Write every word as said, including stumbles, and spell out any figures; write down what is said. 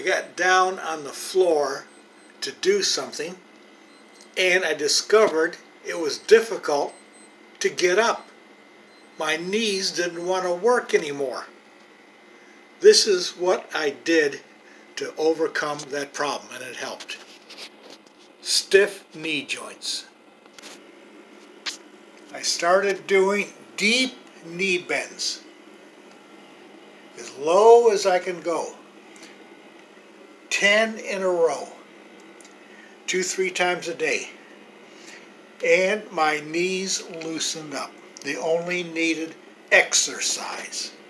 I got down on the floor to do something, and I discovered it was difficult to get up. My knees didn't want to work anymore. This is what I did to overcome that problem, and it helped. Stiff knee joints. I started doing deep knee bends, as low as I can go. ten in a row, two, three times a day. And my knees loosened up. They only needed exercise.